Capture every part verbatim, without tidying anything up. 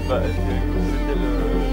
Bah, c'était le...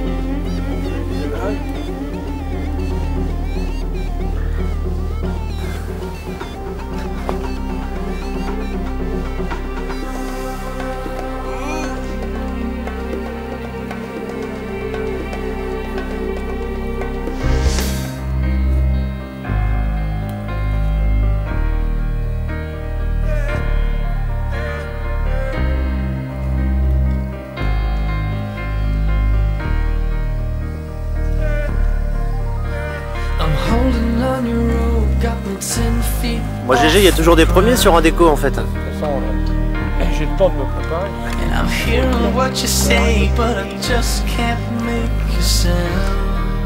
Moi G G, il y a toujours des premiers sur un déco en fait. De toute façon, j'ai le temps de me préparer. I'm hearing what you say, but I just can't make a sound.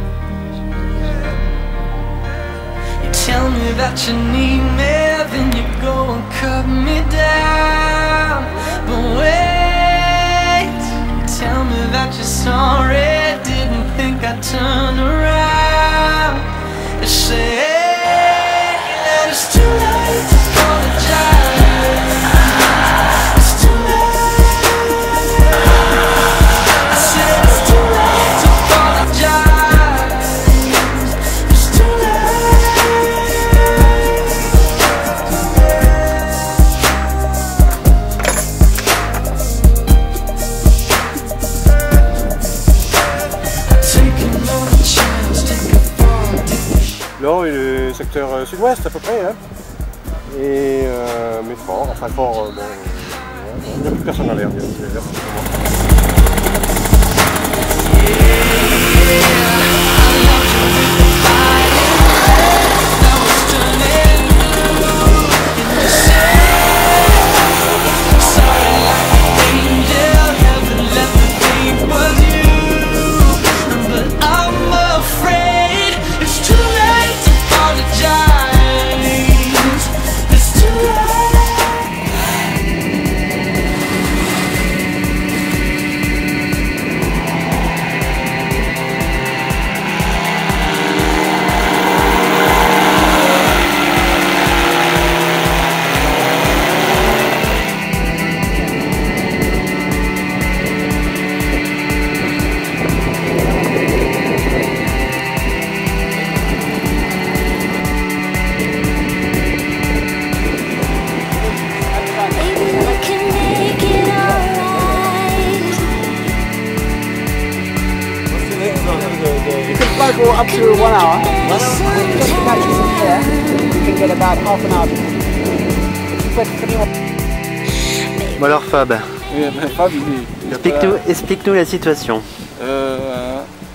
You tell me that you need me, then you go and cut me down. But wait, you tell me that you're sorry, didn't think I'd turn around. You say that it's too late to apologize. It's too late. I said it's too late to apologize. It's too Là, il est secteur sud-ouest à peu près, hein. Et euh, mais fort, enfin fort, euh, bon, il n'y a plus personne à l'air, il y a plus l'air. Go up to one hour. Just to catch us in here, you can get about half an hour. Bon alors Fab, Oui, ben, Fab, il, il explique-nous explique la situation. Euh,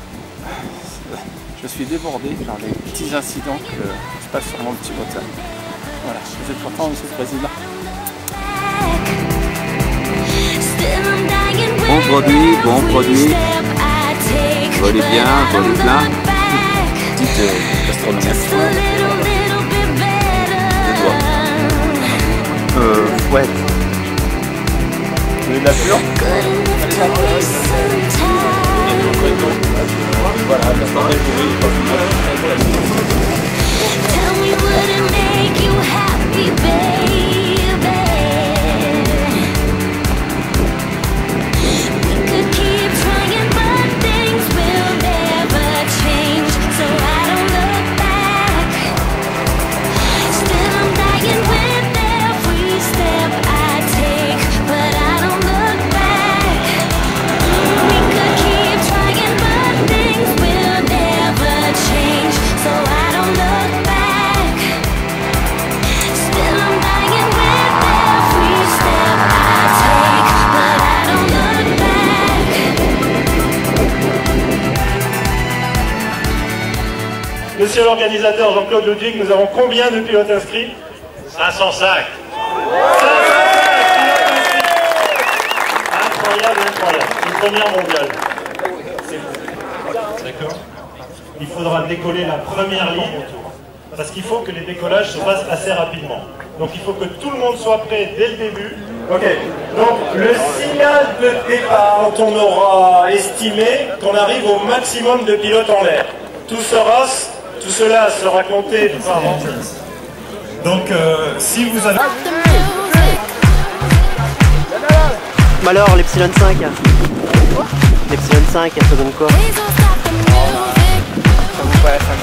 je suis débordé par les petits incidents que se passent sur mon petit moteur. Voilà, vous êtes content, monsieur le président? Bon produit, bon produit. Volez bien, volez plein. Petite euh, gastronomie. De toi. Euh, ouais. Vous voulez de la pure? Voilà, la santé Monsieur l'organisateur Jean-Claude Ludwig, nous avons combien de pilotes inscrits? cinq cent cinq. Incroyable, incroyable. C'est une première mondiale. D'accord. Il faudra décoller la première ligne, parce qu'il faut que les décollages se fassent assez rapidement. Donc il faut que tout le monde soit prêt dès le début. Ok. Donc le signal de départ, quand on aura estimé qu'on arrive au maximum de pilotes en l'air. Tout sera... Tout cela sera compté par an. Donc, euh, si vous avez... Alors, l'Epsilon cinq. Epsilon cinq, elle te donne quoi? Ça vous paraît